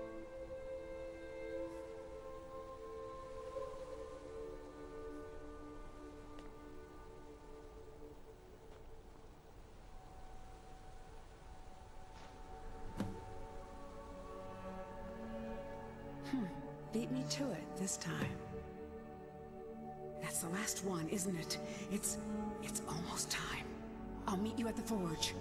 Beat me to it this time. That's the last one, isn't it? It's almost time. I'll meet you at the forge.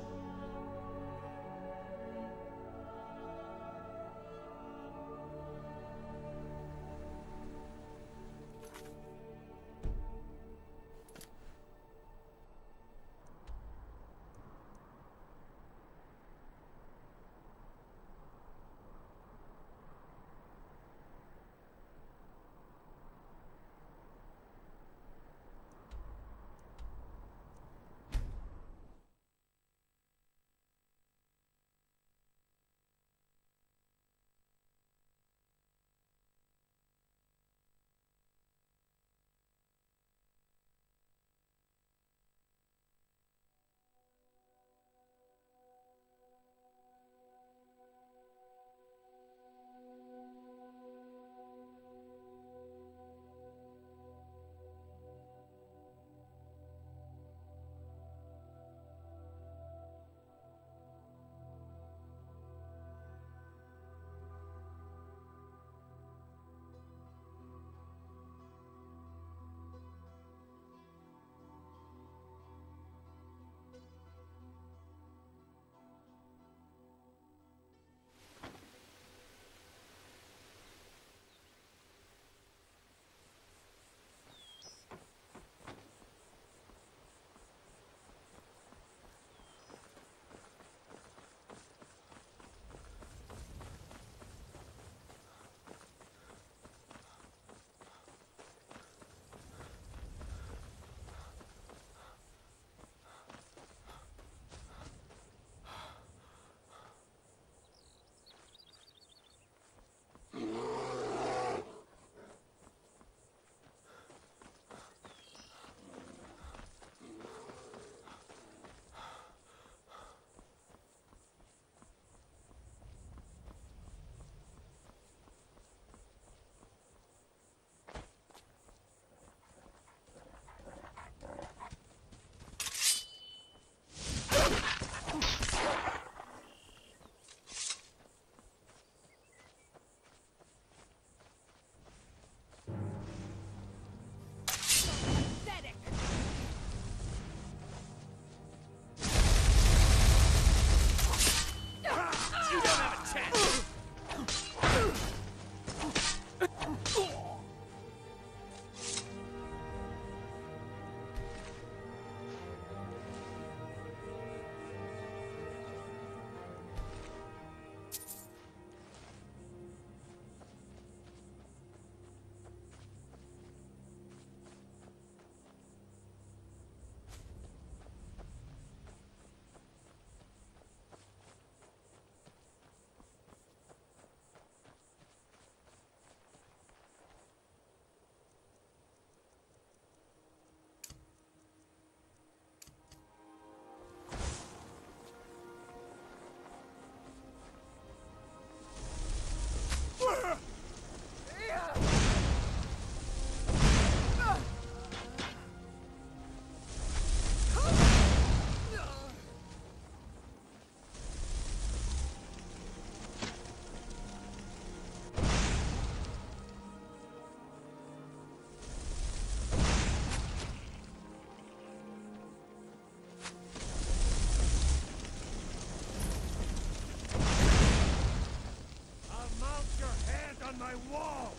my wall!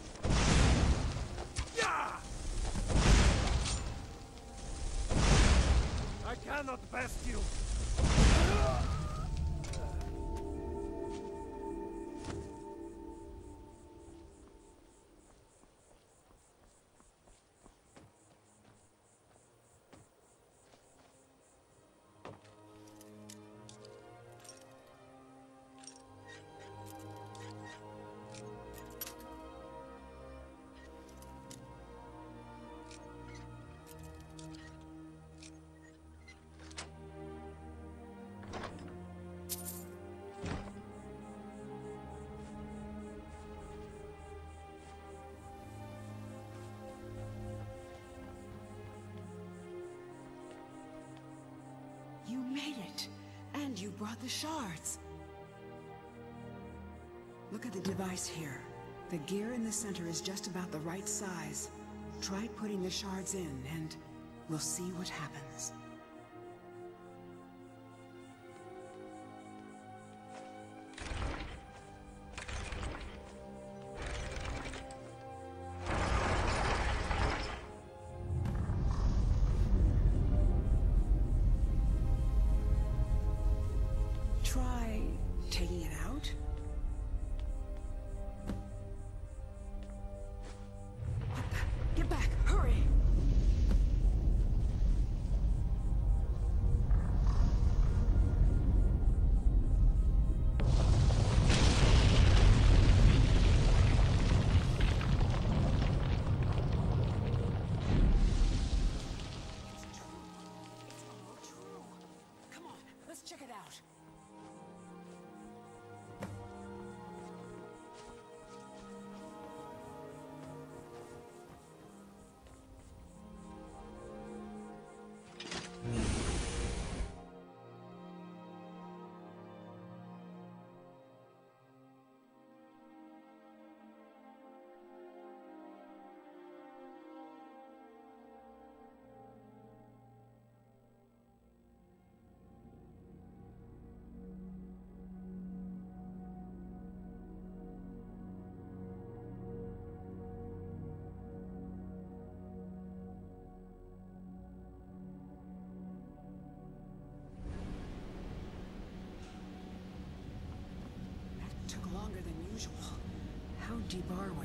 Yeah! I cannot best you! And you brought the shards. Look at the device here. The gear in the center is just about the right size. Try putting the shards in, and we'll see what happens. Try taking it out. Get back, hurry! It's true. It's all true. Come on, let's check it out. Took longer than usual. How deep are we?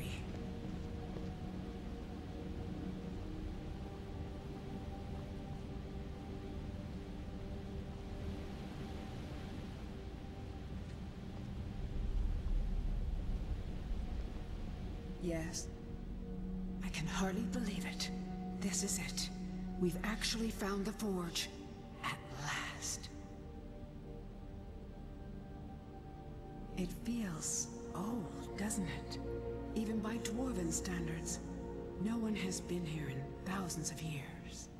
Yes. I can hardly believe it. This is it. We've actually found the forge. At last. It feels old, doesn't it? Even by Dwarven standards. No one has been here in thousands of years.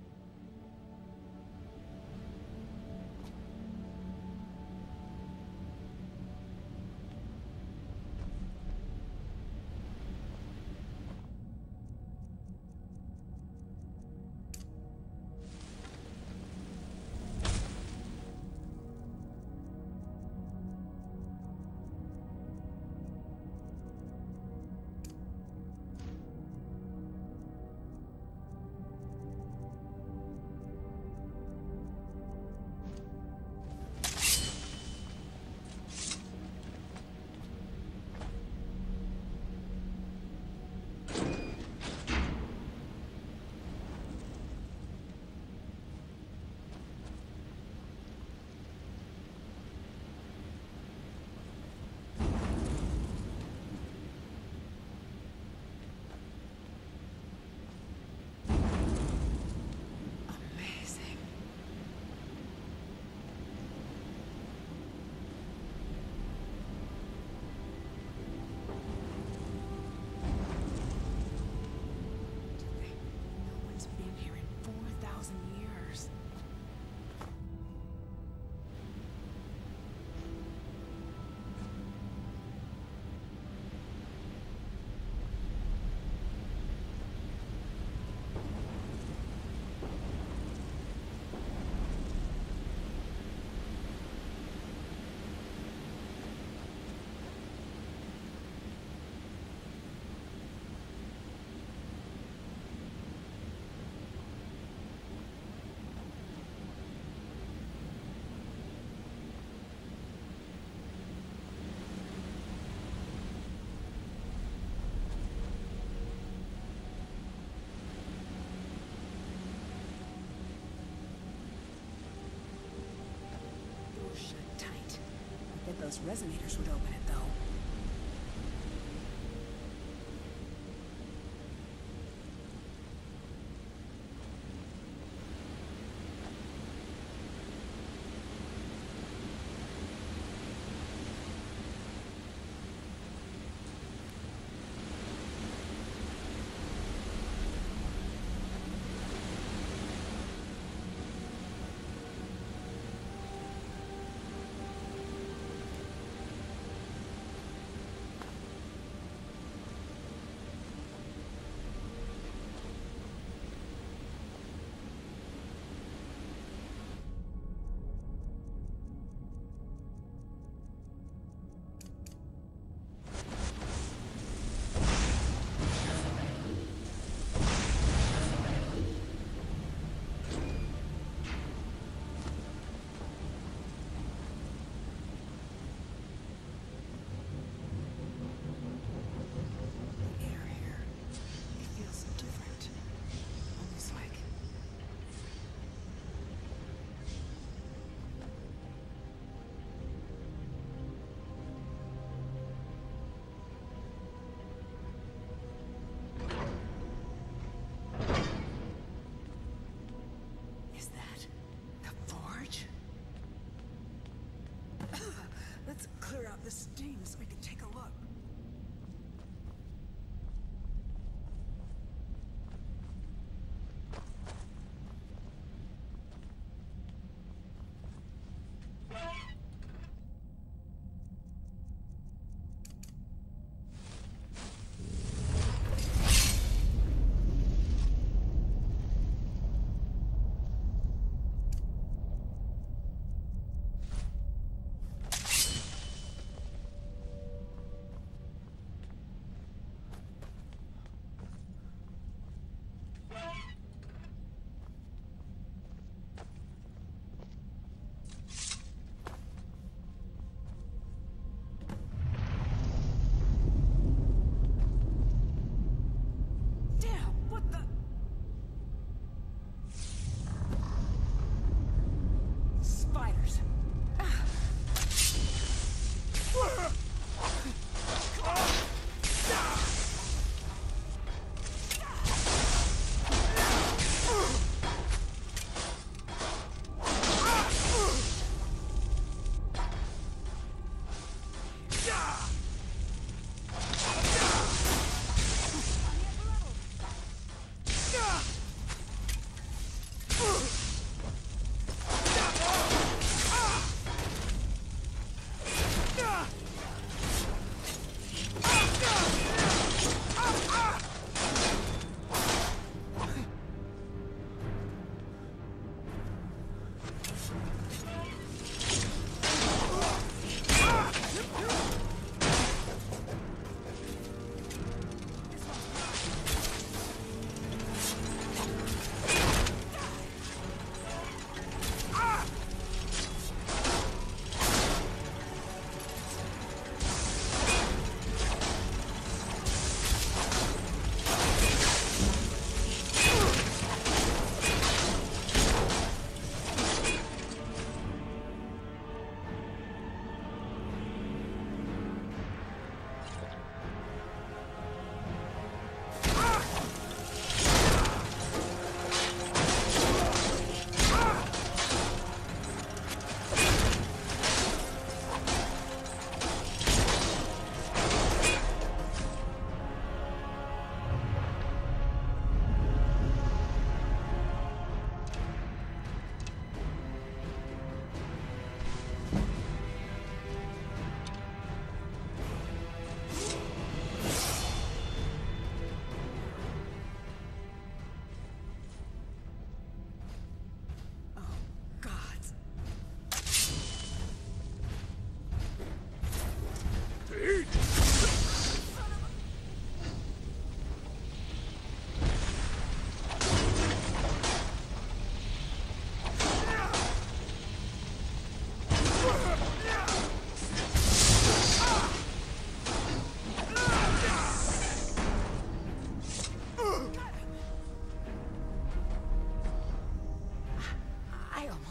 Those resonators would open it, though.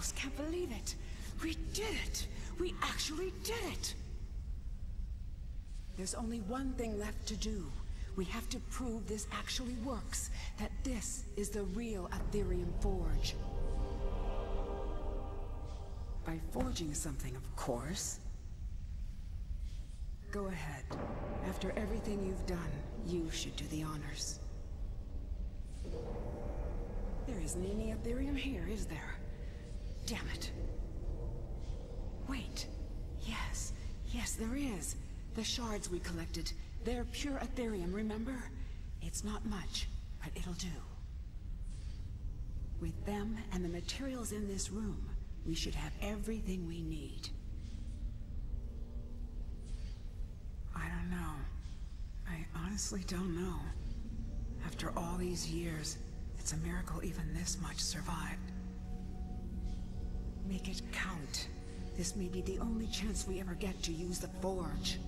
just can't believe it. We did it! We actually did it! There's only one thing left to do. We have to prove this actually works, that this is the real Atherium forge. By forging something, of course. Go ahead. After everything you've done, you should do the honors. There isn't any Atherium here, is there? Damn it. Wait. Yes, there is. The shards we collected. They're pure Atherium, remember? It's not much, but it'll do. With them and the materials in this room, we should have everything we need. I don't know. I honestly don't know. After all these years, it's a miracle even this much survived. Make it count. This may be the only chance we ever get to use the forge.